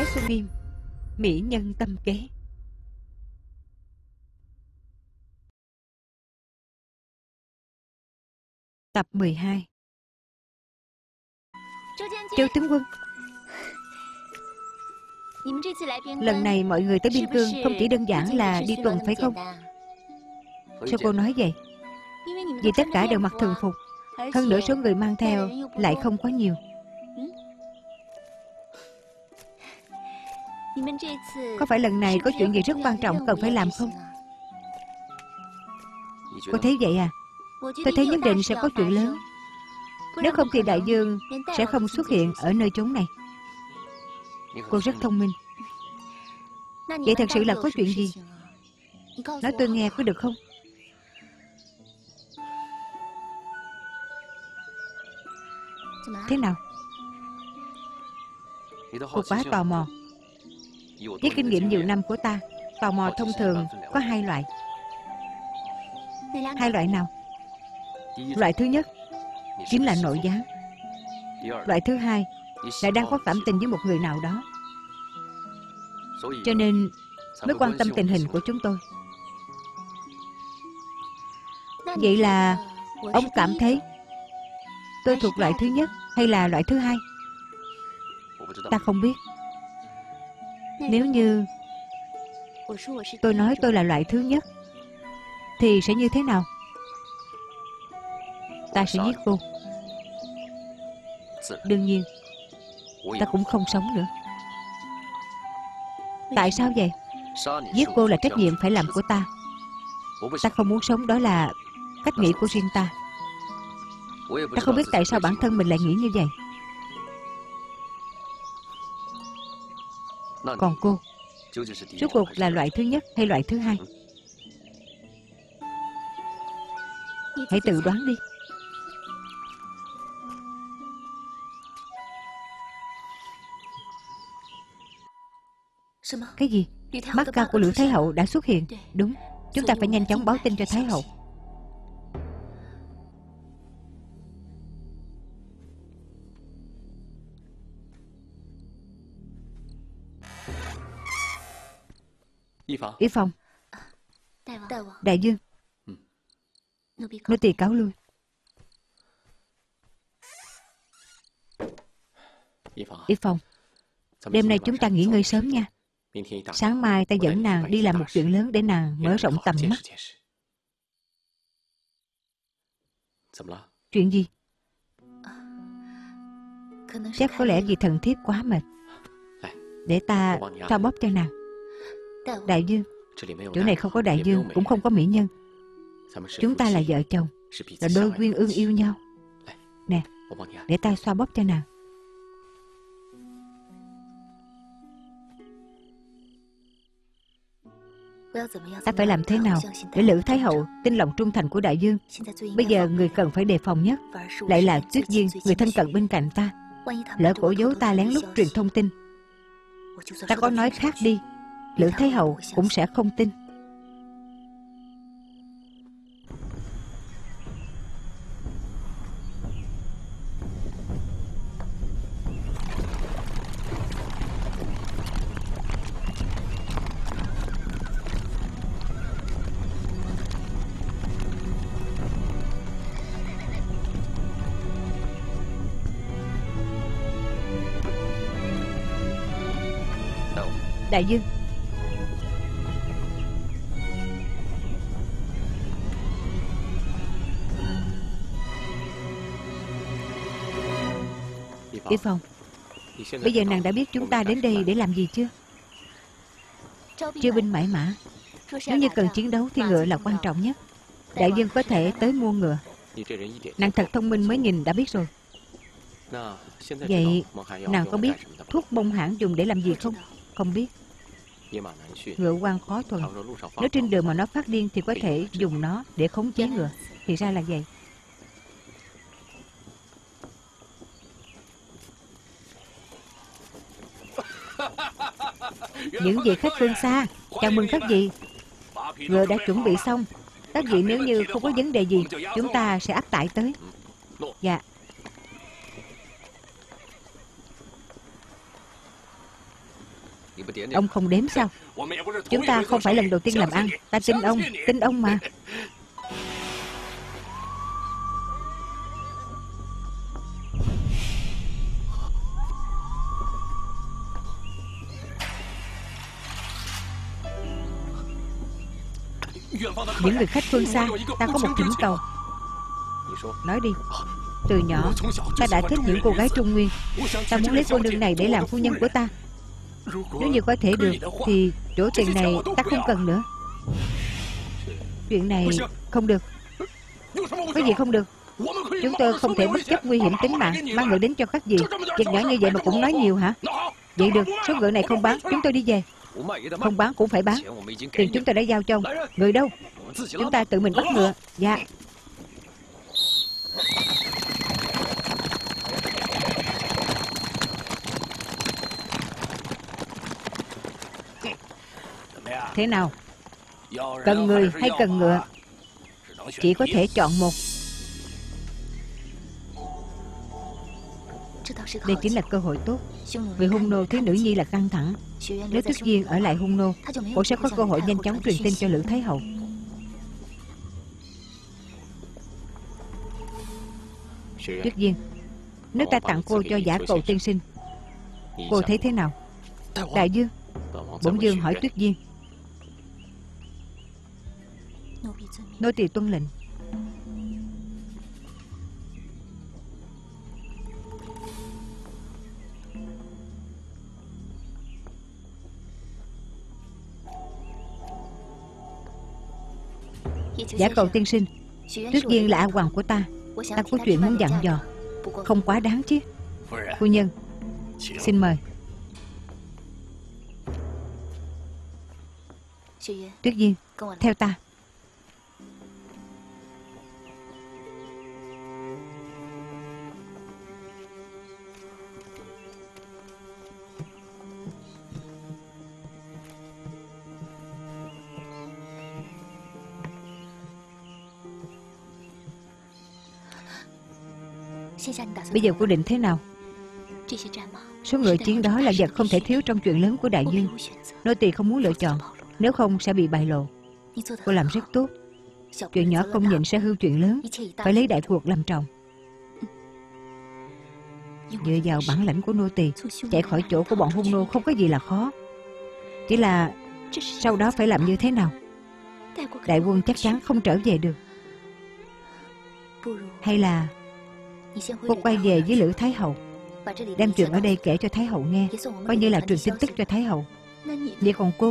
Thái Xuân Phim Mỹ Nhân Tâm Kế. Tập 12. Châu tướng quân, lần này mọi người tới Biên Cương không chỉ đơn giản là đi tuần phải không? Sao cô nói vậy? Vì tất cả đều mặc thường phục, hơn nữa số người mang theo lại không có nhiều. Có phải lần này có chuyện gì rất quan trọng cần phải làm không? Cô thấy vậy à? Tôi thấy nhất định sẽ có chuyện lớn. Nếu không thì đại vương sẽ không xuất hiện ở nơi chốn này. Cô rất thông minh. Vậy thật sự là có chuyện gì? Nói tôi nghe có được không? Thế nào? Cô quá tò mò. Với kinh nghiệm nhiều năm của ta, tò mò thông thường có hai loại. Hai loại nào? Loại thứ nhất chính là nội gián. Loại thứ hai là đang có cảm tình với một người nào đó, cho nên mới quan tâm tình hình của chúng tôi. Vậy là ông cảm thấy tôi thuộc loại thứ nhất hay là loại thứ hai? Ta không biết. Nếu như tôi nói tôi là loại thứ nhất thì sẽ như thế nào? Ta sẽ giết cô. Đương nhiên ta cũng không sống nữa. Tại sao vậy? Giết cô là trách nhiệm phải làm của ta. Ta không muốn sống, đó là cách nghĩ của riêng ta. Ta không biết tại sao bản thân mình lại nghĩ như vậy. Còn cô, rốt cuộc là loại thứ nhất hay loại thứ hai? Hãy tự đoán đi. Cái gì? Mắt ca của Lữ Thái Hậu đã xuất hiện. Đúng, chúng ta phải nhanh chóng báo tin cho Thái Hậu. Ý Phong. Đại vương, nô tỳ cáo lui. Ý Phong, đêm nay chúng ta nghỉ ngơi sớm nha. Sáng mai ta dẫn nàng đi làm một chuyện lớn để nàng mở rộng tầm mắt. Chuyện gì? Chắc có lẽ vì thần thiếp quá mệt. Để ta xoa bóp cho nàng. Đại vương, chỗ này không có đại vương, cũng không có mỹ nhân. Chúng ta là vợ chồng, là đôi uyên ương yêu nhau. Nè, để ta xoa bóp cho nàng. Ta phải làm thế nào để Lữ Thái Hậu tin lòng trung thành của đại vương? Bây giờ người cần phải đề phòng nhất lại là Tuyết Duyên, người thân cận bên cạnh ta. Lỡ cổ giấu ta lén lút truyền thông tin, ta có nói khác đi, Lữ Thái Hậu cũng sẽ không tin. Đại vương, Ý Phong, bây giờ nàng đã biết chúng ta đến đây để làm gì chưa? Chiêu binh mãi mã. Nếu như cần chiến đấu thì ngựa là quan trọng nhất. Đại vương có thể tới mua ngựa. Nàng thật thông minh, mới nhìn đã biết rồi. Vậy nàng có biết thuốc bông hãn dùng để làm gì không? Không biết. Ngựa quan khó thuần. Nếu trên đường mà nó phát điên thì có thể dùng nó để khống chế ngựa. Thì ra là vậy. Những vị khách phương xa, chào mừng các vị. Ngựa đã chuẩn bị xong. Các vị nếu như không có vấn đề gì, chúng ta sẽ áp tải tới. Dạ. Ông không đếm sao? Chúng ta không phải lần đầu tiên làm ăn. Ta tin ông mà. Những người khách phương xa, ta có một thỉnh cầu. Nói đi. Từ nhỏ ta đã thích những cô gái Trung Nguyên. Ta muốn lấy cô nương này để làm phu nhân của ta. Nếu như có thể được thì chỗ tiền này ta không cần nữa. Chuyện này không được. Có gì không được? Chúng tôi không thể bất chấp nguy hiểm tính mạng mang ngựa đến cho các vị. Việc nhỏ như vậy mà cũng nói nhiều hả? Vậy được, số ngựa này không bán, chúng tôi đi về. Không bán cũng phải bán. Tiền chúng tôi đã giao cho ông. Người đâu? Chúng ta tự mình bắt ngựa. Dạ. Thế nào? Cần người hay cần ngựa? Chỉ có thể chọn một. Đây chính là cơ hội tốt. Vì hung nô thấy nữ nhi là căng thẳng. Nếu Tuyết Duyên ở lại hung nô, cô sẽ có cơ hội nhanh chóng truyền tin cho Lữ Thái Hậu. Tuyết Duyên, nếu ta tặng cô cho Giả Cầu tiên sinh, cô thấy thế nào? Đại Dương, bổn vương hỏi Tuyết Duyên. Nô tỳ tuân lệnh. Giả Cầu tiên sinh, Tuyết Duyên là A Hoàng của ta. Ta có chuyện muốn dặn dò. Không quá đáng chứ. Phu nhân, xin mời. Tuyết Duyên, theo ta. Bây giờ cô định thế nào? Số ngựa chiến đó là vật không thể thiếu trong chuyện lớn của đại dương. Nô tỳ không muốn lựa chọn, nếu không sẽ bị bại lộ. Cô làm rất tốt. Chuyện nhỏ không nhịn sẽ hư chuyện lớn. Phải lấy đại cuộc làm trọng. Dựa vào bản lãnh của nô tỳ, chạy khỏi chỗ của bọn hung nô không có gì là khó. Chỉ là sau đó phải làm như thế nào? Đại quân chắc chắn không trở về được. Hay là cô quay về với Lữ Thái Hậu, đem chuyện ở đây kể cho Thái Hậu nghe, coi như là truyền tin tức cho Thái Hậu. Vậy còn cô?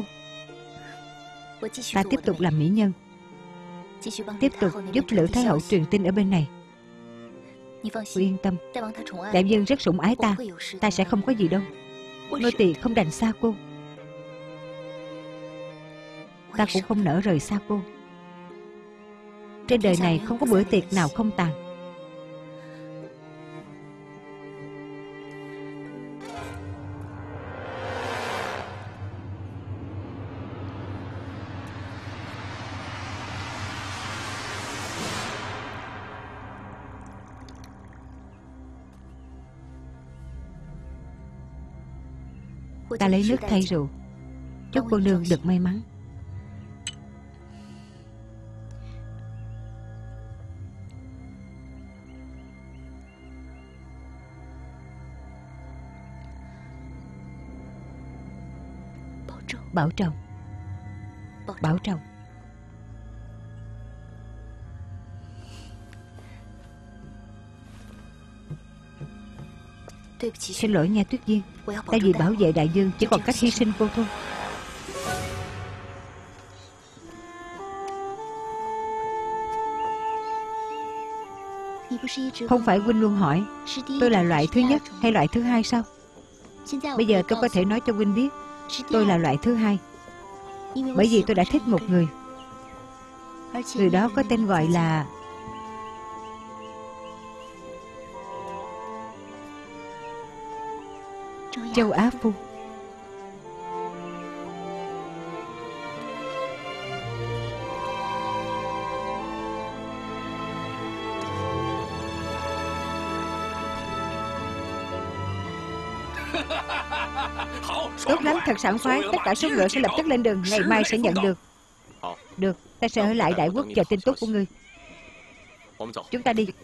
Ta tiếp tục làm mỹ nhân, tiếp tục giúp Lữ Thái Hậu truyền tin ở bên này. Cô yên tâm, đại vương rất sủng ái ta, ta sẽ không có gì đâu. Nô tỳ không đành xa cô. Ta cũng không nỡ rời xa cô. Trên đời này không có bữa tiệc nào không tàn. Ta lấy nước thay rượu. Chúc cô nương được may mắn. Bảo trọng. Bảo trọng. Xin lỗi nha Tuyết Duyên. Ta vì bảo vệ đại dương chỉ còn cách hy sinh cô thôi. Không phải huynh luôn hỏi tôi là loại thứ nhất hay loại thứ hai sao? Bây giờ tôi có thể nói cho huynh biết tôi là loại thứ hai. Bởi vì tôi đã thích một người. Người đó có tên gọi là Châu Á Phu. Tốt lắm, thật sảng khoái. Tất cả số ngựa sẽ lập tức lên đường. Ngày mai sẽ nhận được. Được, ta sẽ ở lại Đại Quốc chờ tin tốt của ngươi. Chúng ta đi.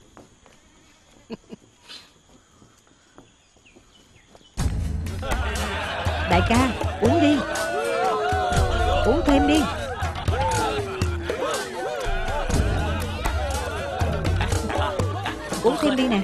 Đại ca, uống đi. Uống thêm đi. Uống thêm đi nè.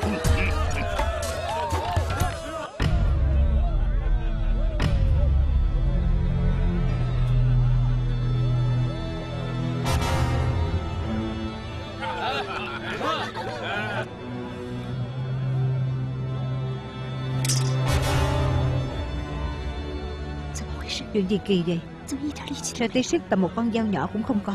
Chuyện gì kỳ vậy? Sao tí sức tầm một con dao nhỏ cũng không có?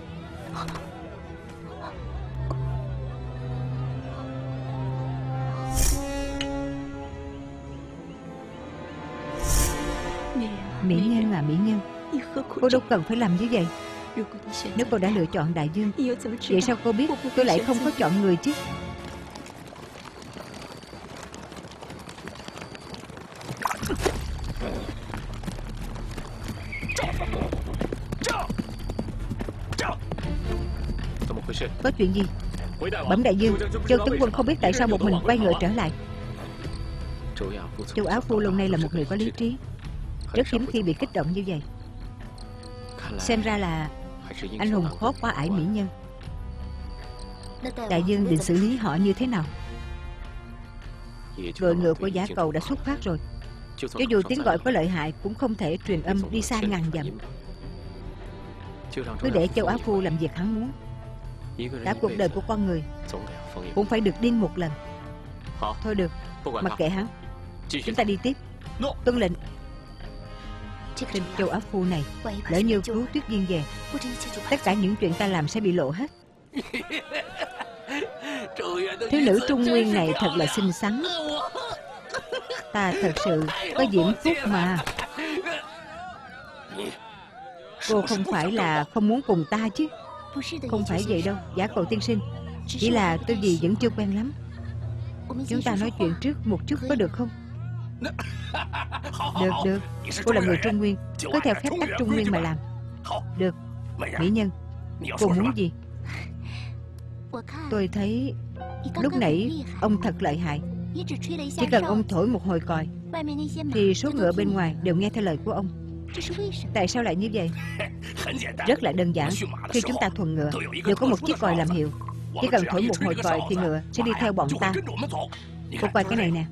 Mỹ Nhân à, Mỹ Nhân, cô đâu cần phải làm như vậy. Nếu cô đã lựa chọn Đại Dương, vậy sao cô biết tôi lại không có chọn người chứ? Có chuyện gì? Bẩm Đại Dương, Châu tướng quân không biết tại sao một mình quay ngựa trở lại. Châu Á Phu lâu nay là một người có lý trí, rất hiếm khi bị kích động như vậy. Xem ra là anh hùng khó qua ải Mỹ Nhân. Đại Dương định xử lý họ như thế nào? Đội ngựa của Giả Cầu đã xuất phát rồi. Cho dù tiếng gọi có lợi hại cũng không thể truyền âm đi xa ngàn dặm. Cứ để Châu Á Phu làm việc hắn muốn. Cả cuộc đời của con người cũng phải được điên một lần. Thôi được, mặc kệ hắn. Chúng ta đi tiếp. Tuân lệnh. Tên Châu Á Phu này, lỡ như cứu Tuyết Viên về, tất cả những chuyện ta làm sẽ bị lộ hết. Thiếu nữ Trung Nguyên này thật là xinh xắn. Ta thật sự có diễm phúc mà. Cô không phải là không muốn cùng ta chứ? Không phải vậy đâu, Giả Cầu tiên sinh. Chỉ là tôi vì vẫn chưa quen lắm. Chúng ta nói chuyện trước một chút có được không? Được, được. Cô là người Trung Nguyên, cứ theo phép tắc Trung Nguyên mà làm. Được. Mỹ Nhân, cô muốn gì? Tôi thấy lúc nãy ông thật lợi hại. Chỉ cần ông thổi một hồi còi thì số ngựa bên ngoài đều nghe theo lời của ông. Tại sao lại như vậy? Rất là đơn giản. Khi chúng ta thuần ngựa đều có một chiếc còi làm hiệu. Chỉ cần thổi một hồi còi thì ngựa sẽ đi theo bọn ta. Cô coi cái này nè.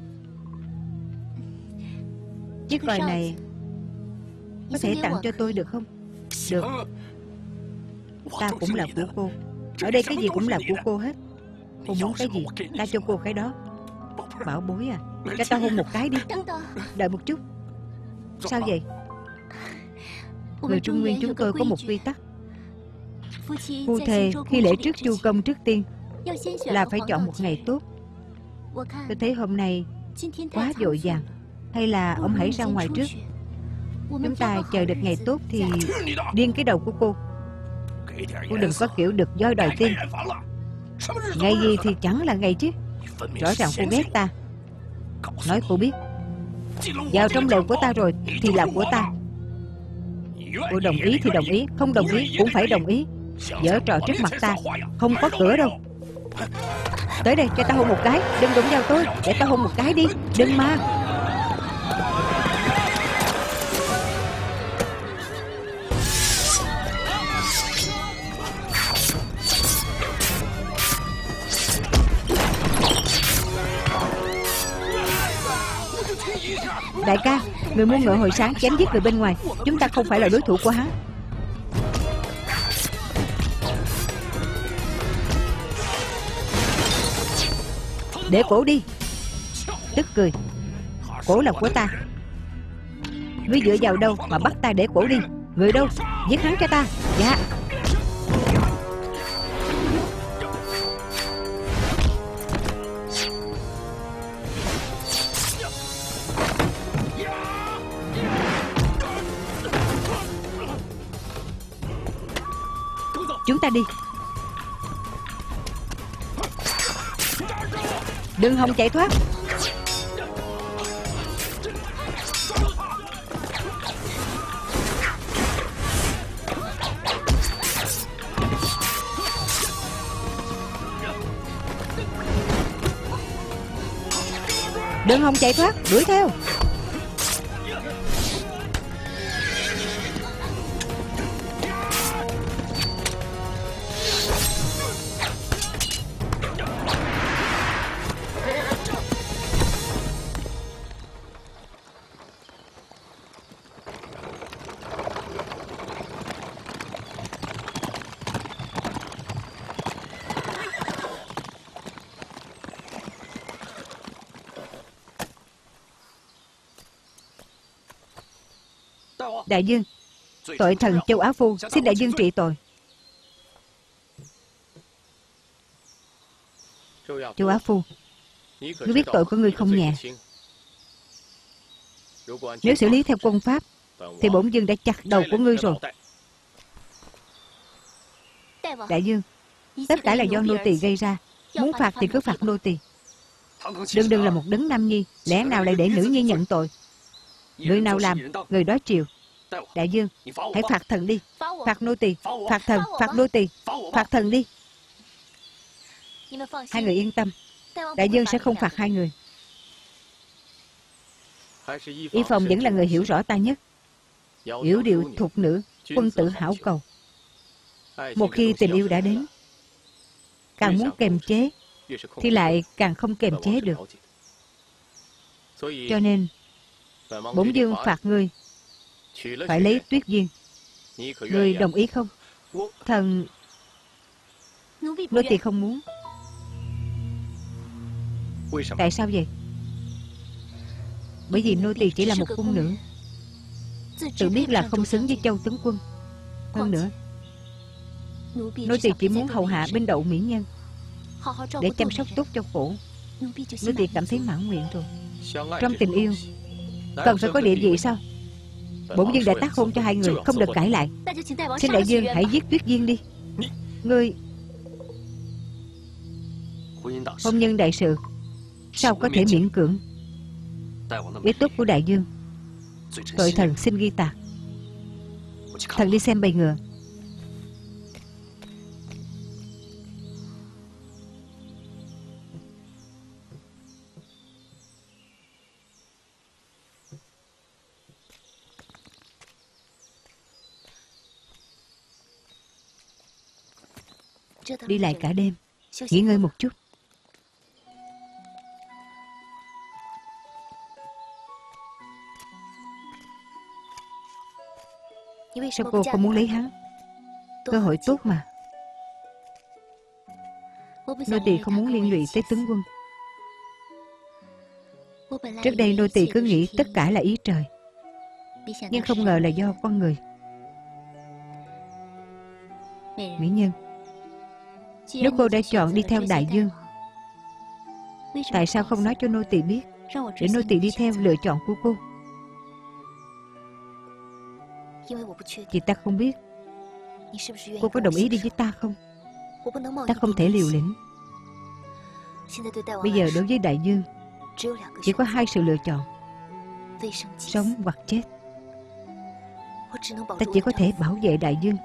Chiếc còi này có thể tặng cho tôi được không? Được. Ta cũng là của cô. Ở đây cái gì cũng là của cô hết. Cô muốn cái gì ta cho cô cái đó. Bảo bối à, cho ta hôn một cái đi. Đợi một chút. Sao vậy? Người Trung Nguyên chúng tôi có một quy tắc. Phu thê khi lễ trước chu công trước tiên là phải chọn một ngày tốt. Tôi thấy hôm nay quá vội vàng. Hay là ông hãy ra ngoài trước. Chúng ta chờ được ngày tốt thì điên cái đầu của cô. Cô đừng có kiểu được voi đòi tiên. Ngày gì thì chẳng là ngày chứ. Rõ ràng cô ghét ta. Nói cô biết, vào trong đầu của ta rồi thì là của ta. Cô đồng ý thì đồng ý, không đồng ý cũng phải đồng ý. Giở trò trước mặt ta không có cửa đâu. Tới đây cho ta hôn một cái. Đừng đụng vào tôi, để ta hôn một cái đi. Đừng mà. Đại ca, người mua ngựa hồi sáng chém giết người bên ngoài. Chúng ta không phải là đối thủ của hắn. Để cổ đi. Tức cười. Cổ là của ta. Ngươi dựa vào đâu mà bắt ta để cổ đi? Người đâu? Giết hắn cho ta. Dạ. Chúng ta đi. Đừng hòng chạy thoát. Đừng hòng chạy thoát, đuổi theo. Đại dương, tội thần Châu Á Phu xin đại dương trị tội. Châu Á Phu, ngươi biết tội của ngươi không nhẹ. Nếu xử lý theo quân pháp thì bổn dương đã chặt đầu của ngươi rồi. Đại dương, tất cả là do nô tỳ gây ra. Muốn phạt thì cứ phạt nô tỳ. Đừng là một đấng nam nhi, lẽ nào lại để nữ nhi nhận tội? Người nào làm, người đó chịu. Đại dương, hãy phạt thần đi. Phạt nô tỳ, phạt thần, phạt nô tỳ, phạt thần đi. Hai người yên tâm, đại dương sẽ không phạt hai người. Y Phòng vẫn là người hiểu rõ ta nhất. Yểu điệu thục nữ, quân tử hảo cầu. Một khi tình yêu đã đến, càng muốn kềm chế thì lại càng không kềm chế được. Cho nên bổn dương phạt ngươi phải lấy Tuyết Duyên. Ngươi đồng ý không? Thần... Nô tỳ không muốn. Tại sao vậy? Bởi vì nô tỳ chỉ là một cung nữ, tự biết là không xứng với Châu tướng quân. Hơn nữa, nô tỳ chỉ muốn hầu hạ bên đậu mỹ nhân, để chăm sóc tốt cho cổ. Nô tỳ cảm thấy mãn nguyện rồi. Trong tình yêu cần phải có địa vị sao? Bổn dương đã tác hôn cho hai người, không được cãi lại. Xin đại dương hãy giết Tuyết Duyên đi. Ngươi... Hôn nhân đại sự sao có thể miễn cưỡng? Ý tốt của đại dương, tội thần xin ghi tạc. Thần đi xem bầy ngựa. Đi lại cả đêm, nghỉ ngơi một chút. Sao cô không muốn lấy hắn? Cơ hội tốt mà. Nô tỳ không muốn liên lụy tới tướng quân. Trước đây nô tỳ cứ nghĩ tất cả là ý trời, nhưng không ngờ là do con người. Mỹ nhân, nếu cô đã chọn đi theo đại dương, tại sao không nói cho nô tỳ biết, để nô tỳ đi theo lựa chọn của cô? Vì ta không biết cô có đồng ý đi với ta không. Ta không thể liều lĩnh. Bây giờ đối với đại dương chỉ có hai sự lựa chọn: sống hoặc chết. Ta chỉ có thể bảo vệ đại dương.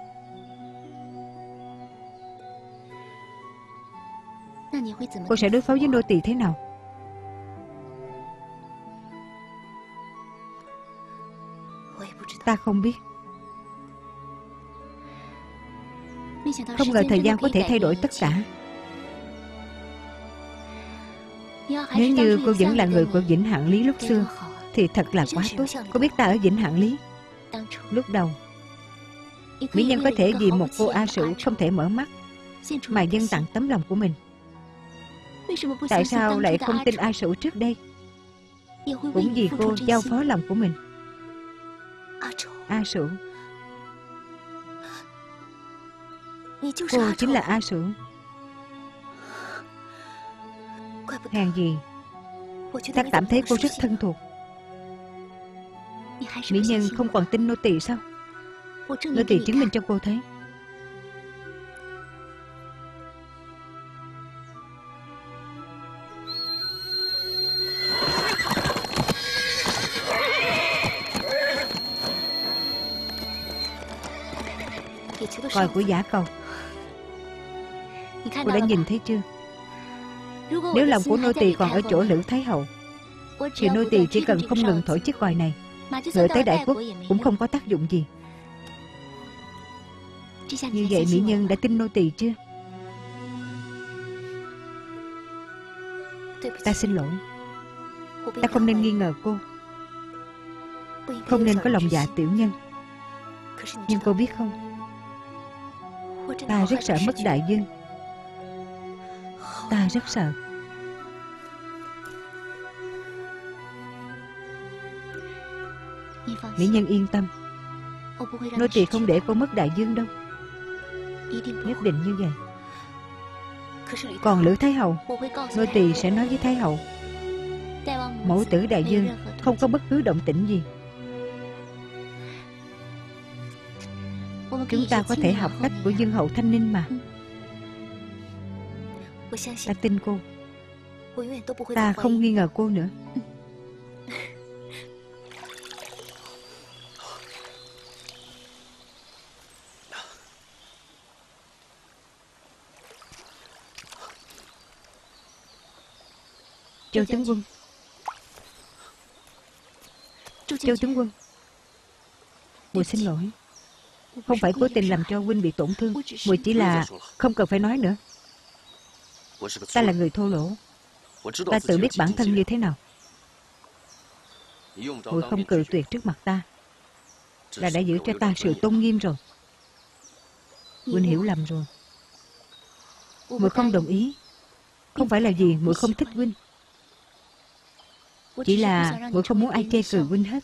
Cô sẽ đối phó với nô tỳ thế nào? Ta không biết. Không ngờ thời gian có thể thay đổi tất cả. Nếu như cô vẫn là người của Vĩnh Hạng Lý lúc xưa thì thật là quá tốt. Cô biết ta ở Vĩnh Hạng Lý lúc đầu, mỹ nhân có thể vì một cô A Sửu không thể mở mắt mà dâng tặng tấm lòng của mình. Tại sao lại không tin A Sửu trước đây? Cũng vì cô giao phó lòng của mình. A Sửu, cô chính là A Sửu. Hèn gì ta cảm thấy cô rất thân thuộc. Mỹ nhân không còn tin nô tỳ sao? Nô tỳ chứng minh cho cô thấy. Còi của Giả Cầu, cô đã nhìn thấy chưa? Nếu lòng của nô tỳ còn ở chỗ Lữ Thái Hậu thì nô tỳ chỉ cần không ngừng thổi chiếc còi này, ngựa tới Đại Quốc cũng không có tác dụng gì. Như vậy mỹ nhân đã tin nô tỳ chưa? Ta xin lỗi, ta không nên nghi ngờ cô, không nên có lòng dạ tiểu nhân. Nhưng cô biết không, ta rất sợ mất đại dương. Ta rất sợ. Mỹ nhân yên tâm, nô tỳ không để cô mất đại dương đâu. Nhất định như vậy. Còn Lữ Thái Hậu, nô tỳ sẽ nói với Thái Hậu, mẫu tử đại dương không có bất cứ động tĩnh gì. Chúng ta có thể học cách của Dương hậu Thanh Ninh mà. Ta tin cô. Ta không nghi ngờ cô nữa. Châu tướng quân. Châu tướng quân, muội xin lỗi. Không phải cố tình làm cho huynh bị tổn thương. Muội chỉ là... Không cần phải nói nữa. Ta là người thô lỗ. Ta tự biết bản thân như thế nào. Muội không cự tuyệt trước mặt ta là đã giữ cho ta sự tôn nghiêm rồi. Huynh hiểu lầm rồi. Muội không đồng ý không phải là vì muội không thích huynh, chỉ là muội không muốn ai chê cười huynh hết.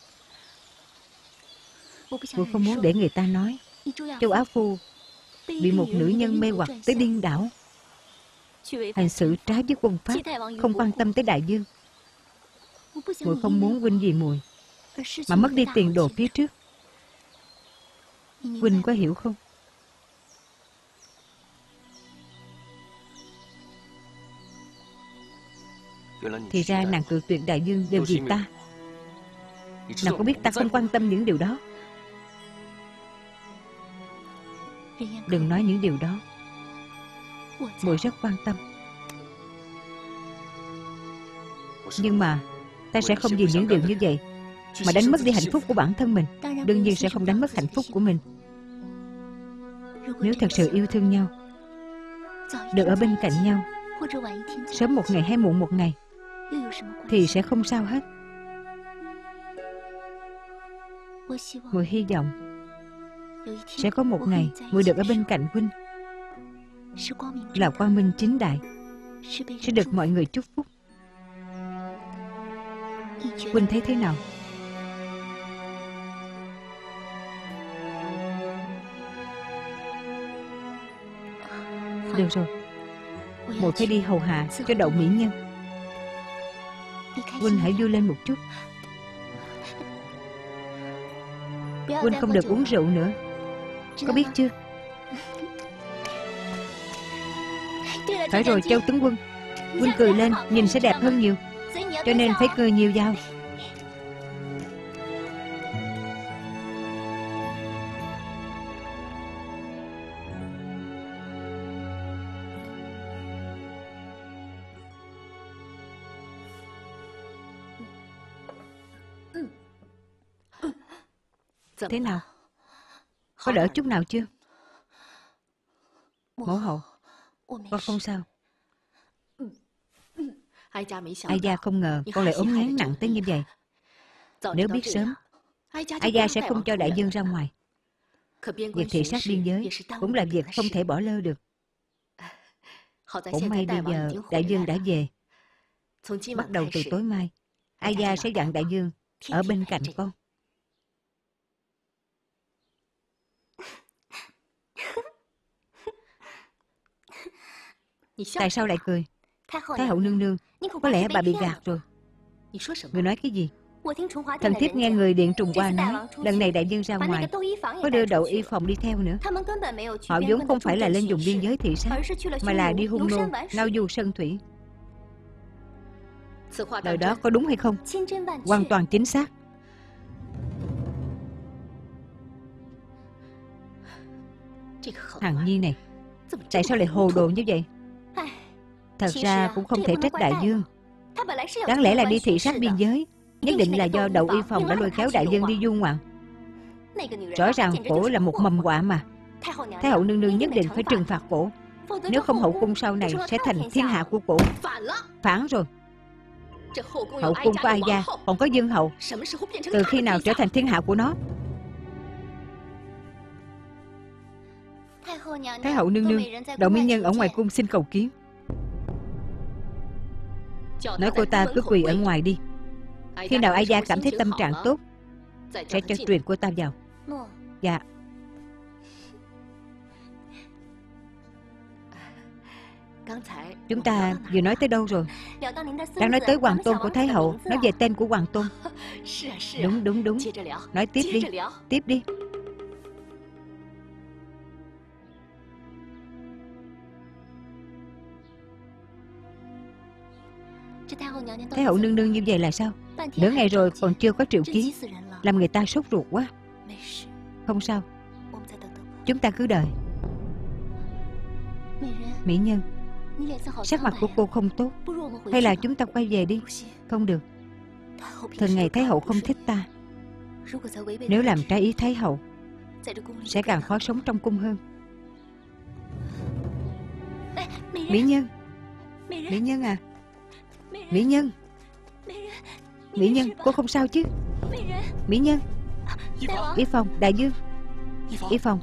Muội không muốn để người ta nói Châu Á Phu bị một nữ nhân mê hoặc tới điên đảo, hành xử trái với quân pháp, không quan tâm tới đại dương. Muội không muốn huynh vì muội mà mất đi tiền đồ phía trước. Huynh có hiểu không? Thì ra nàng cự tuyệt đại dương đều vì ta. Nàng có biết ta không quan tâm những điều đó? Đừng nói những điều đó. Muội rất quan tâm. Nhưng mà ta sẽ không vì những điều như vậy mà đánh mất đi hạnh phúc của bản thân mình. Đương nhiên sẽ không đánh mất hạnh phúc của mình. Nếu thật sự yêu thương nhau, được ở bên cạnh nhau, sớm một ngày hay muộn một ngày, thì sẽ không sao hết. Muội hy vọng sẽ có một ngày muội được ở bên cạnh huynh, là quang minh chính đại, sẽ được mọi người chúc phúc. Huynh thấy thế nào? Được rồi, muội phải đi hầu hạ cho Đậu mỹ nhân. Huynh hãy vui lên một chút. Huynh không được uống rượu nữa, có biết chưa? Phải rồi Châu tướng quân, huynh cười lên nhìn sẽ đẹp hơn nhiều, cho nên phải cười nhiều vào. Thế nào? Có đỡ chút nào chưa? Mẫu hậu, con không sao. Ai gia không ngờ con lại ốm ngán nặng tới như vậy. Nếu biết sớm, Ai gia sẽ không cho đại dương ra ngoài. Việc thị sát biên giới cũng là việc không thể bỏ lơ được. Cũng may bây giờ đại dương đã về. Bắt đầu từ tối mai, Ai gia sẽ dặn đại dương ở bên cạnh con. Tại sao lại cười? Thái hậu nương nương, có lẽ bà bị gạt rồi. Người nói cái gì? Thần thiếp nghe người Điện Trùng Hoa nói lần này đại dương ra ngoài có đưa Đậu y phòng đi theo nữa. Họ vốn không phải là lên vùng biên giới thị sát, mà là đi hung nô, ngao du sơn thủy. Lời đó có đúng hay không? Hoàn toàn chính xác. Hằng Nhi này, tại sao lại hồ đồ như vậy? Thật ra cũng không thể trách đại dương. Đáng lẽ là đi thị sát biên giới. Nhất định là do Đậu Y Phòng đã lôi kéo đại dân đi du ngoạn. Rõ ràng cổ là một mầm họa mà. Thái hậu nương nương nhất định phải trừng phạt cổ. Nếu không hậu cung sau này sẽ thành thiên hạ của cổ. Phản rồi. Hậu cung có Ai gia, còn có Dương hậu. Từ khi nào trở thành thiên hạ của nó? Thái hậu nương nương, Đậu mỹ nhân ở ngoài cung xin cầu kiến. Nói cô ta cứ quỳ ở ngoài đi. Khi nào Ai gia cảm thấy tâm trạng tốt sẽ cho truyền cô ta vào. Dạ. Chúng ta vừa nói tới đâu rồi? Đang nói tới hoàng tôn của Thái hậu. Nói về tên của hoàng tôn. Đúng. Nói tiếp đi. Tiếp đi. Thái hậu nương nương như vậy là sao? Nửa ngày rồi còn chưa có triệu kiến, làm người ta sốt ruột quá. Không sao, chúng ta cứ đợi. Mỹ nhân, sắc mặt của cô không tốt. Hay là chúng ta quay về đi? Không được. Thường ngày Thái hậu không thích ta. Nếu làm trái ý Thái hậu sẽ càng khó sống trong cung hơn. Mỹ nhân, Mỹ nhân à. Mỹ nhân, Mỹ nhân, cô không sao chứ? Mỹ nhân. Y Phòng, đại dương. Y Phòng.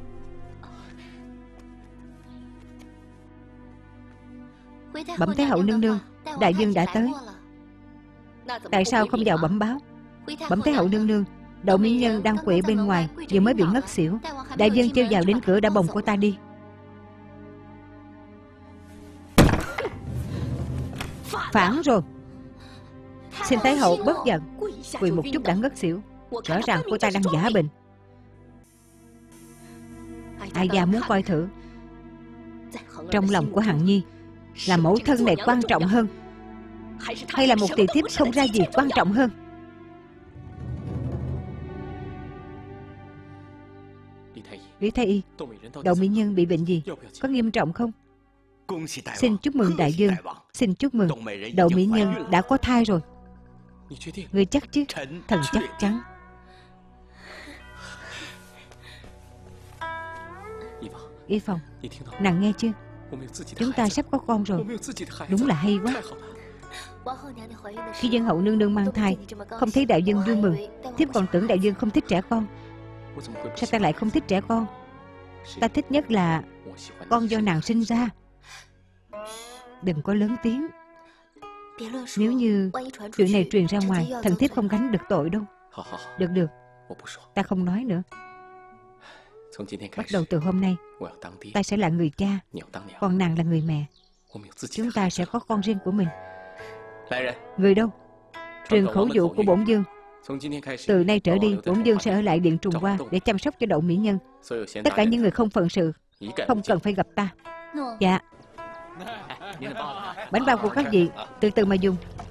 Bẩm Thái hậu nương nương, đại dương đã tới. Tại sao không vào bẩm báo? Bẩm Thái hậu nương nương, Đậu mỹ nhân đang quỵ bên ngoài, vừa mới bị ngất xỉu. Đại dương chưa vào đến cửa đã bồng cô ta đi. Phản rồi. Xin Thái hậu bớt giận. Quỳ một chút đã ngất xỉu. Rõ ràng cô ta đang giả bệnh. Ai gia muốn coi thử trong lòng của Hằng Nhi là mẫu thân này quan trọng hơn, hay là một tỳ thiếp không ra gì quan trọng hơn? Lý Thái y, Đậu mỹ nhân bị bệnh gì? Có nghiêm trọng không? Xin chúc mừng đại dương. Xin chúc mừng, Đậu mỹ nhân đã có thai rồi. Người chắc chứ? Thần chắc chắn. Y Phòng, nàng nghe chưa? Chúng ta sắp có con rồi. Đúng là hay quá. Khi dân hậu nương nương mang thai, không thấy đại dương vui mừng. Thiếp còn tưởng đại dương không thích trẻ con. Sao ta lại không thích trẻ con? Ta thích nhất là con do nàng sinh ra. Đừng có lớn tiếng. Nếu như chuyện này truyền ra ngoài, thần thiếp không gánh được tội đâu. Được, ta không nói nữa. Bắt đầu từ hôm nay, ta sẽ là người cha, còn nàng là người mẹ. Chúng ta sẽ có con riêng của mình. Người đâu? Truyền khẩu dụ của bổn vương. Từ nay trở đi, bổn vương sẽ ở lại điện Trùng Hoa để chăm sóc cho Đậu mỹ nhân. Tất cả những người không phận sự không cần phải gặp ta. Dạ. Bánh bao của các vị từ từ mà dùng.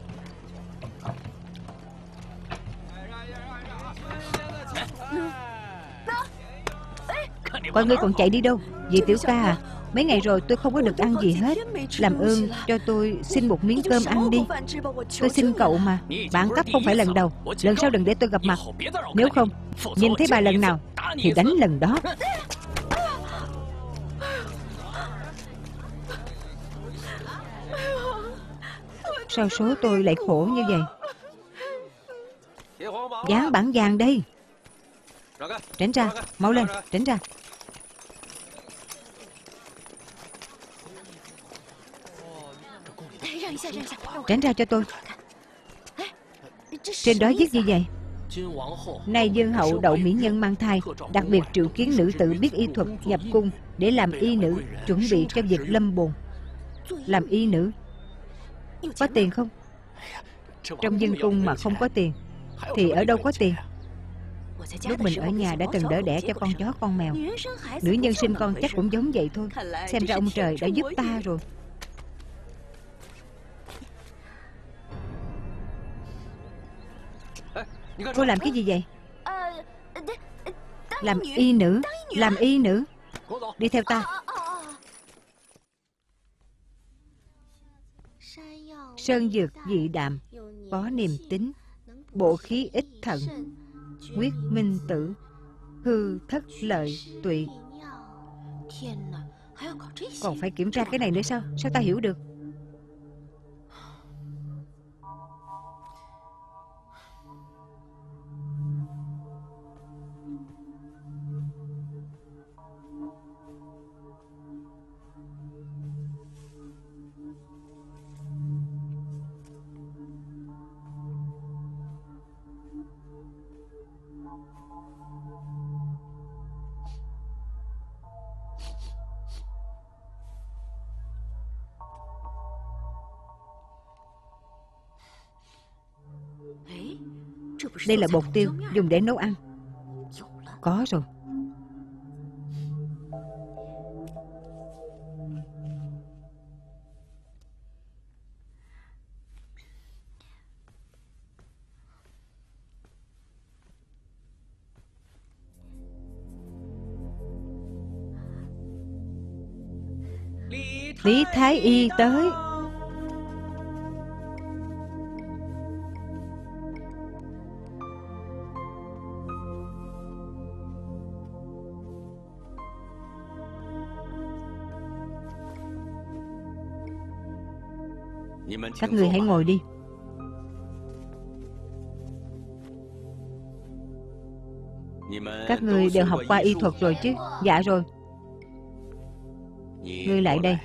Coi ngươi còn chạy đi đâu? Vị tiểu ca à, mấy ngày rồi tôi không có được ăn gì hết. Làm ơn cho tôi xin một miếng cơm ăn đi. Tôi xin cậu mà. Bạn cấp không phải lần đầu. Lần sau đừng để tôi gặp mặt. Nếu không, nhìn thấy bà lần nào thì đánh lần đó. Sao số tôi lại khổ như vậy? Dán bản vàng đây. Tránh ra, mau lên, tránh ra. Tránh ra cho tôi. Trên đó viết gì vậy? Nay Dương hậu Đậu mỹ nhân mang thai, đặc biệt triệu kiến nữ tử biết y thuật nhập cung để làm y nữ, chuẩn bị cho việc lâm bồn. Làm y nữ có tiền không? Trong dân cung mà không có tiền thì ở đâu có tiền? Lúc mình ở nhà đã từng đỡ đẻ cho con chó con mèo. Nữ nhân sinh con chắc cũng giống vậy thôi. Xem ra ông trời đã giúp ta rồi. Cô làm cái gì vậy? Làm y nữ. Làm y nữ. Đi theo ta. sơn dược dị đạm, có niềm tính, bổ khí ích thận, quyết minh tử, hư thất lợi tụy. Còn phải kiểm tra cái này nữa sao? Sao ta hiểu được? Đây là bột tiêu dùng để nấu ăn. Có rồi. Lý Thái Y tới. Các người hãy ngồi đi. Các người đều học qua y thuật rồi chứ? Dạ rồi. Ngươi lại đây.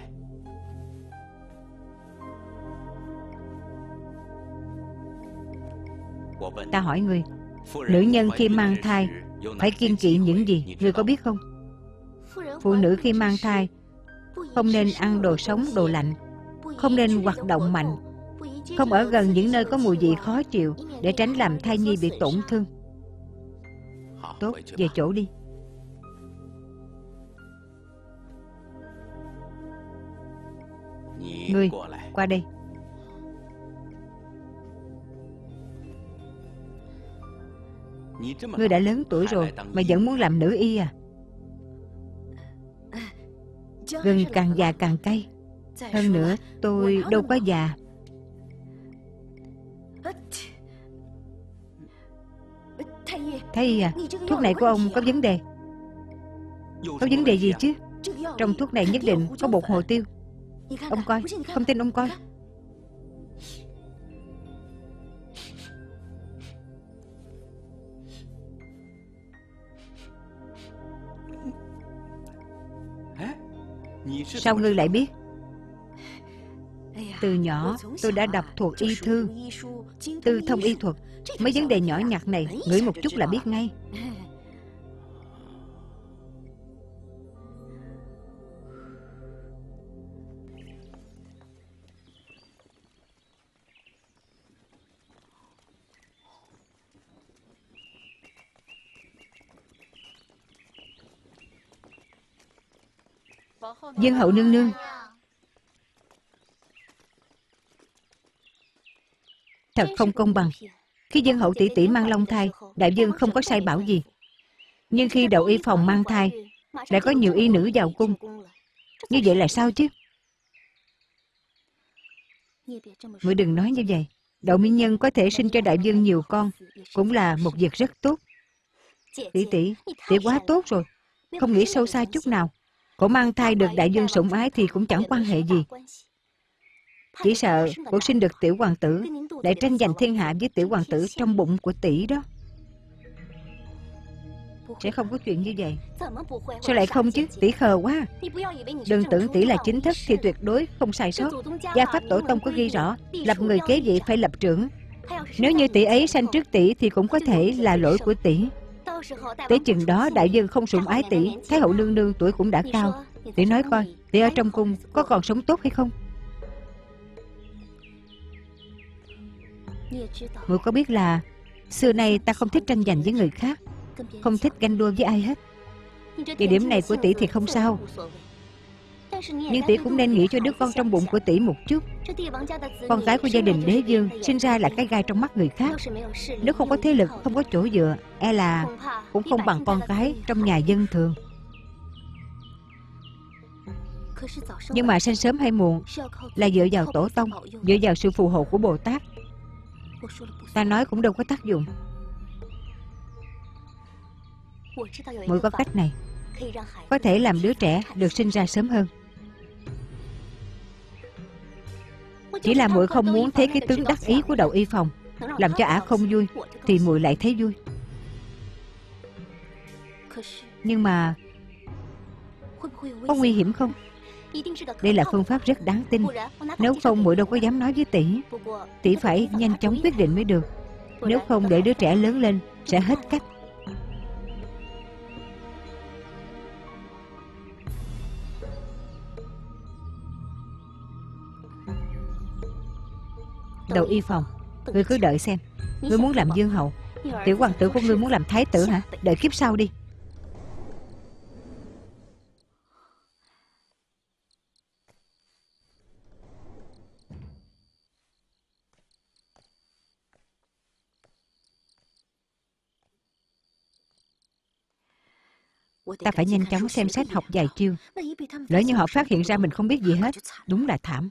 Ta hỏi ngươi, nữ nhân khi mang thai phải kiêng kỵ những gì? Ngươi có biết không? Phụ nữ khi mang thai không nên ăn đồ sống, đồ lạnh, không nên hoạt động mạnh, không ở gần những nơi có mùi vị khó chịu để tránh làm thai nhi bị tổn thương. Tốt, về chỗ đi. Ngươi, qua đây. Ngươi đã lớn tuổi rồi mà vẫn muốn làm nữ y à? Gừng càng già càng cay. Hơn nữa, tôi đâu có già. Thái y à, thuốc này của ông có vấn đề. Có vấn đề gì chứ? Trong thuốc này nhất định có bột hồ tiêu. Ông coi, không tin ông coi. Sao ngươi lại biết? Từ nhỏ tôi đã đọc thuộc y thư, tư thông y thuật. Mấy vấn đề nhỏ nhặt này ngửi một chút là biết ngay. Dân hậu nương nương, thật không công bằng. Khi dân hậu tỷ tỷ mang long thai, đại vương không có sai bảo gì. Nhưng khi đậu y phòng mang thai, lại có nhiều y nữ vào cung. Như vậy là sao chứ? Ngươi đừng nói như vậy. Đậu mỹ nhân có thể sinh cho đại vương nhiều con, cũng là một việc rất tốt. Tỷ tỷ, tỷ quá tốt rồi. Không nghĩ sâu xa chút nào. Cổ mang thai được đại vương sủng ái thì cũng chẳng quan hệ gì. Chỉ sợ cổ sinh được tiểu hoàng tử, lại tranh giành thiên hạ với tiểu hoàng tử trong bụng của tỷ đó. Sẽ không có chuyện như vậy. Sao lại không chứ? Tỷ khờ quá. Đừng tưởng tỷ là chính thất thì tuyệt đối không sai sót. Gia pháp tổ tông có ghi rõ, lập người kế vị phải lập trưởng. Nếu như tỷ ấy sanh trước tỷ thì cũng có thể là lỗi của tỷ. Tới chừng đó đại vương không sủng ái tỷ, thái hậu nương nương tuổi cũng đã cao. Tỷ nói coi, tỷ ở trong cung có còn sống tốt hay không? Muội có biết là xưa nay ta không thích tranh giành với người khác, không thích ganh đua với ai hết. Về điểm này của tỷ thì không sao. Nhưng tỷ cũng nên nghĩ cho đứa con trong bụng của tỷ một chút. Con cái của gia đình đế vương sinh ra là cái gai trong mắt người khác. Nếu không có thế lực, không có chỗ dựa, e là cũng không bằng con cái trong nhà dân thường. Nhưng mà sanh sớm hay muộn là dựa vào tổ tông, dựa vào sự phù hộ của Bồ Tát. Ta nói cũng đâu có tác dụng. Muội có cách này, có thể làm đứa trẻ được sinh ra sớm hơn. Chỉ là muội không muốn thấy cái tướng đắc ý của Đậu Y Phòng, làm cho ả không vui, thì muội lại thấy vui. Nhưng mà có nguy hiểm không? Đây là phương pháp rất đáng tin. Nếu không muội đâu có dám nói với tỷ. Tỷ phải nhanh chóng quyết định mới được. Nếu không để đứa trẻ lớn lên sẽ hết cách. Đậu Y Phòng, ngươi cứ đợi xem. Ngươi muốn làm vương hậu, tiểu hoàng tử của ngươi muốn làm thái tử hả? Đợi kiếp sau đi. Ta phải nhanh chóng xem xét học vài chiêu. Lỡ như họ phát hiện ra mình không biết gì hết, đúng là thảm.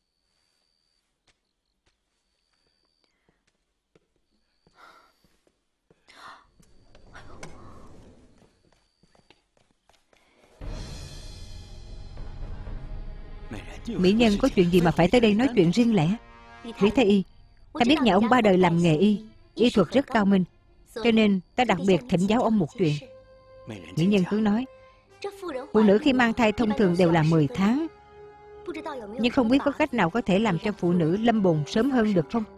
Mỹ nhân có chuyện gì mà phải tới đây nói chuyện riêng lẻ? Lý Thái Y, ta biết nhà ông ba đời làm nghề y, y thuật rất cao minh, cho nên ta đặc biệt thỉnh giáo ông một chuyện. Mỹ nhân cứ nói. Phụ nữ khi mang thai thông thường đều là 10 tháng, nhưng không biết có cách nào có thể làm cho phụ nữ lâm bồn sớm hơn được không?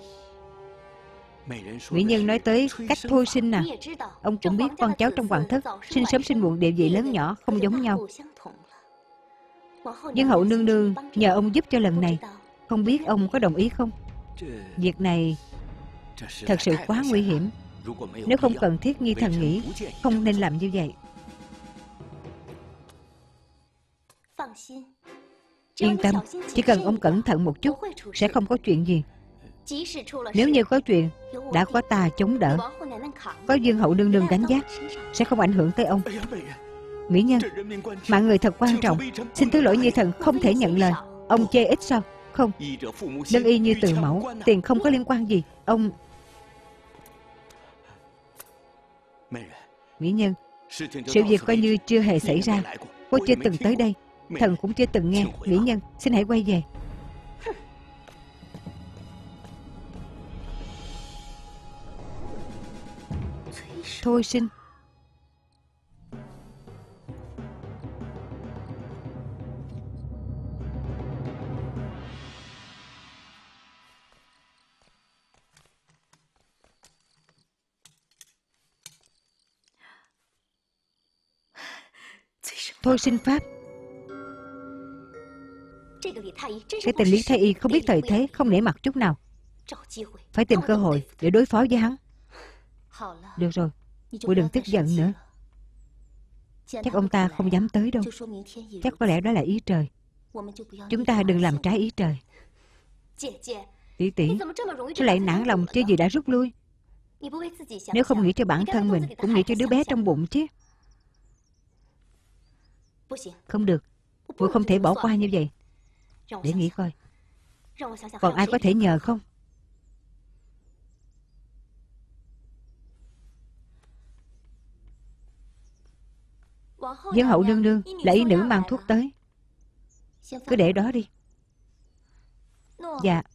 Mỹ nhân nói tới cách thôi sinh à. Ông cũng biết con cháu trong hoàng thất sinh sớm sinh muộn địa vị lớn nhỏ không giống nhau. Vương hậu nương nương nhờ ông giúp cho lần này, không biết ông có đồng ý không? Việc này thật sự quá nguy hiểm. Nếu không cần thiết Nhi thần nghĩ không nên làm như vậy. Yên tâm, chỉ cần ông cẩn thận một chút sẽ không có chuyện gì. Nếu như có chuyện, đã có ta chống đỡ, có vương hậu nương nương gánh vác, sẽ không ảnh hưởng tới ông. Mỹ nhân, mạng người thật quan trọng, xin thứ lỗi Nhi thần không thể nhận lời. Ông chê ít sao? Không, lương y như từ mẫu, tiền không có liên quan gì. Ông... Mỹ nhân, sự việc coi như chưa hề xảy ra. Cô chưa từng tới đây, thần cũng chưa từng nghe. Mỹ nhân, xin hãy quay về. Thôi sinh. Thôi sinh pháp. Cái tên Lý Thái Y không biết thời thế, không nể mặt chút nào. Phải tìm cơ hội để đối phó với hắn. Được rồi, muội đừng tức giận nữa. Chắc ông ta không dám tới đâu. Chắc có lẽ đó là ý trời. Chúng ta đừng làm trái ý trời. Tỷ tỷ, sao lại nản lòng chưa gì đã rút lui? Nếu không nghĩ cho bản thân mình, cũng nghĩ cho đứa bé trong bụng chứ. Không được, muội không thể bỏ qua như vậy. Để nghĩ coi, còn ai có thể nhờ không? Vương hậu nương nương là y nữ mang thuốc tới, cứ để đó đi. Dạ.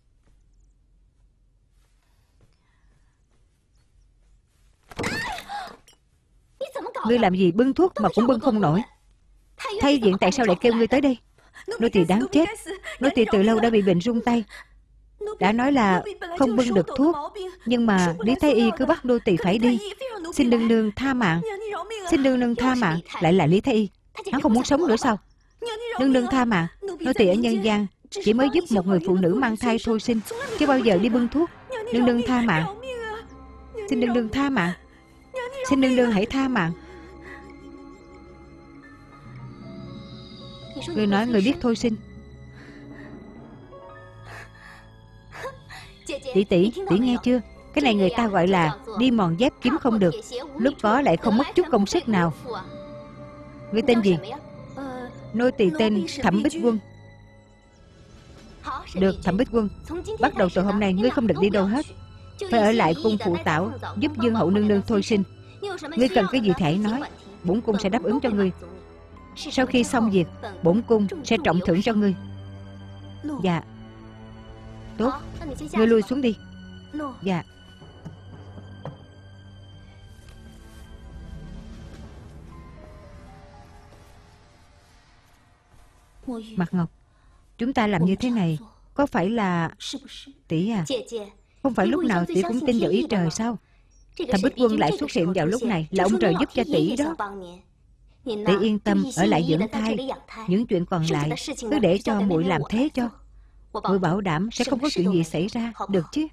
Ngươi làm gì bưng thuốc mà cũng bưng không nổi. Thái viện tại sao lại kêu ngươi tới đây? Nô tỳ đáng chết. Nô tỳ từ lâu đã bị bệnh run tay, đã nói là không bưng được thuốc, nhưng mà Lý Thái Y cứ bắt nô tỳ phải đi. Xin nương nương tha mạng. Xin nương nương tha mạng. Lại là Lý Thái Y, hắn không muốn sống nữa sao? Nương nương tha mạng. Nô tỳ ở nhân gian chỉ mới giúp một người phụ nữ mang thai thôi sinh, chưa bao giờ đi bưng thuốc. Nương nương tha mạng. Xin nương nương tha mạng. Xin nương nương hãy tha mạng. Ngươi nói người biết thôi sinh. Tỷ tỷ, tỷ nghe chưa? Cái này người ta gọi là đi mòn dép kiếm không được, lúc có lại không mất chút công sức nào. Ngươi tên gì? Nô tỳ tên Thẩm Bích Quân. Được, Thẩm Bích Quân, bắt đầu từ hôm nay ngươi không được đi đâu hết, phải ở lại cung phụ tảo giúp Dương hậu nương nương thôi sinh. Ngươi cần cái gì thì hãy nói, bổn cung sẽ đáp ứng cho ngươi. Sau khi xong việc, bổn cung sẽ trọng thưởng cho ngươi. Dạ. Tốt, ngươi lui xuống đi. Dạ. Mặt Ngọc, chúng ta làm như thế này có phải là... Tỷ à, không phải lúc nào tỷ cũng tin vào ý trời sao? Thẩm Bích Quân lại xuất hiện vào lúc này là ông trời giúp cho tỷ đó. Tỷ yên tâm ở lại dưỡng thai, những chuyện còn lại cứ để cho muội làm thế cho. Muội bảo đảm sẽ không có chuyện gì xảy ra, được chứ?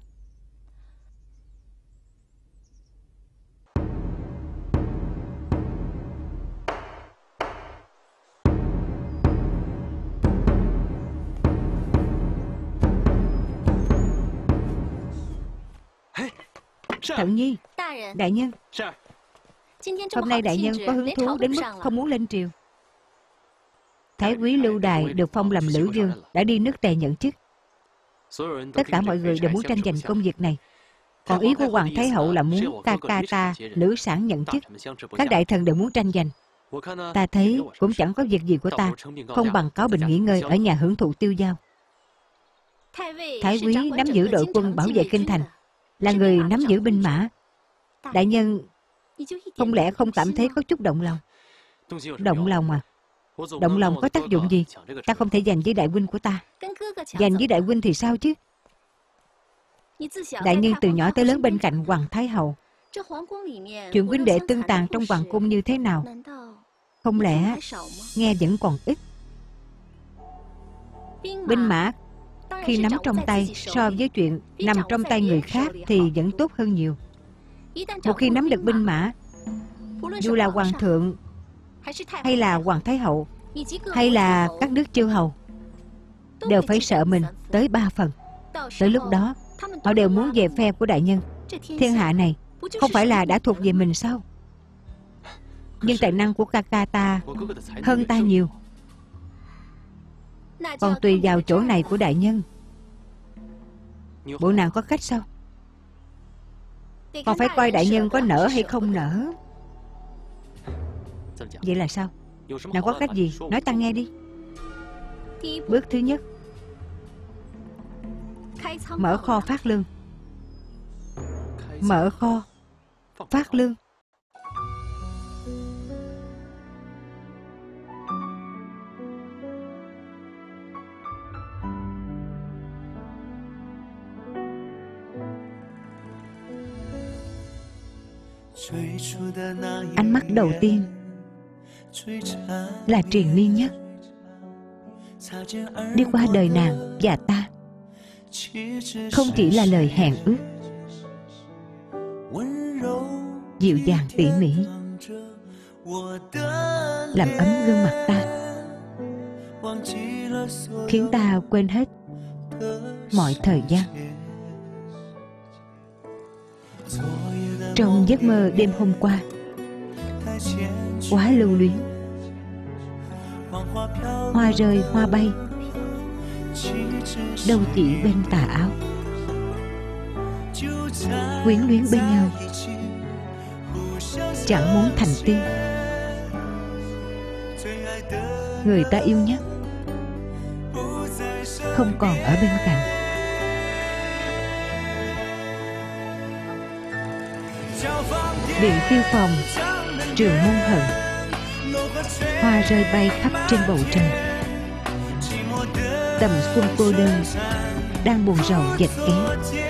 Thận Nhi, đại nhân. Hôm nay đại nhân có hứng thú đến mức không muốn lên triều. Thái quý Lưu Đài được phong làm Lữ Dương, đã đi nước Tề nhận chức. Tất cả mọi người đều muốn tranh giành công việc này. Còn ý của Hoàng Thái Hậu là muốn ca ca ta Lữ Sản nhận chức. Các đại thần đều muốn tranh giành. Ta thấy cũng chẳng có việc gì của ta không bằng cáo bình nghỉ ngơi ở nhà hưởng thụ tiêu dao. Thái quý nắm giữ đội quân bảo vệ kinh thành, là người nắm giữ binh mã. Đại nhân không lẽ không cảm thấy có chút động lòng? Động lòng à? Động lòng có tác dụng gì? Ta không thể giành với đại huynh của ta. Giành với đại huynh thì sao chứ? Đại nhân từ nhỏ tới lớn bên cạnh Hoàng Thái Hậu, chuyện huynh đệ tương tàn trong hoàng cung như thế nào, không lẽ nghe vẫn còn ít? Binh mã khi nắm trong tay so với chuyện nằm trong tay người khác thì vẫn tốt hơn nhiều. Một khi nắm được binh mã, dù là hoàng thượng hay là Hoàng Thái Hậu hay là các nước chư hầu đều phải sợ mình tới 3 phần. Tới lúc đó họ đều muốn về phe của đại nhân. Thiên hạ này không phải là đã thuộc về mình sao? Nhưng tài năng của ca ca ta hơn ta nhiều, còn tùy vào chỗ này của đại nhân. Bộ nàng có cách sao? Còn phải coi đại nhân có nỡ hay không nỡ. Vậy là sao? Nàng có cách gì? Nói ta nghe đi. Bước thứ nhất, mở kho phát lương. Mở kho phát lương. Ánh mắt đầu tiên là triền miên nhất, đi qua đời nàng và ta, không chỉ là lời hẹn ước, dịu dàng tỉ mỉ, làm ấm gương mặt ta, khiến ta quên hết mọi thời gian. Trong giấc mơ đêm hôm qua, quá lưu luyến. Hoa rơi hoa bay, đâu chỉ bên tà áo. Quyến luyến bên nhau, chẳng muốn thành tiên. Người ta yêu nhất không còn ở bên cạnh. Điện tiêu phòng, trường môn hận, hoa rơi bay khắp trên bầu trời. Tầm xuân cô đơn đang buồn rầu dệt kéo.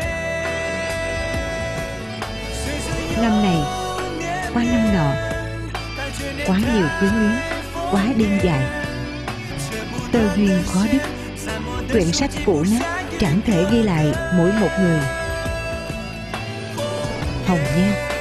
Năm này qua năm nọ, quá nhiều quyến luyến, quá đêm dài. Tơ duyên khó đứt, quyển sách cũ nát chẳng thể ghi lại mỗi một người. Hồng nhan